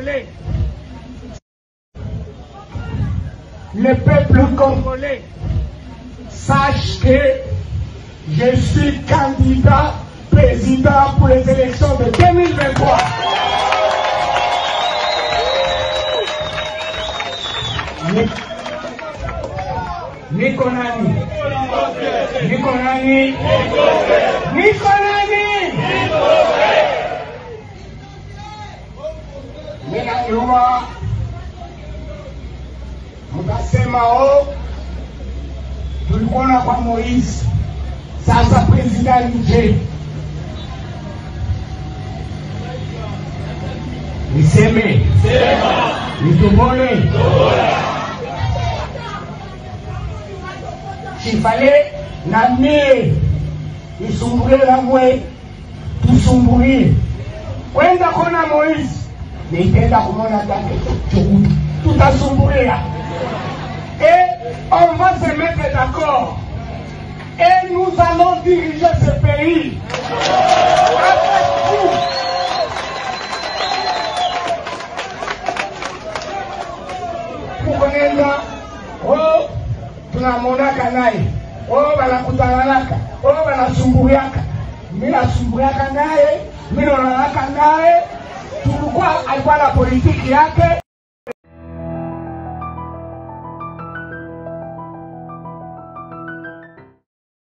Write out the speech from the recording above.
Le peuple congolais sache que je suis candidat président pour les élections de 2023. Nikonani. Mina nyuma mukasema tulikuona kwa Moise, sasa president nje. Niseme nitobole chifale na mie isumbulie la mwe tusumbulie kwenda kona Moise nitenda kumona take tutasumbulia et on va se mettre d'accord et nous allons diriger ce pays avec vous. Kukonenda tunamonaka naye banakutananaka banasumbuliaka, mimi nasumbuliaka naye, mimi naonanaka naye. Tulikuwa alikuwa na politiki yake,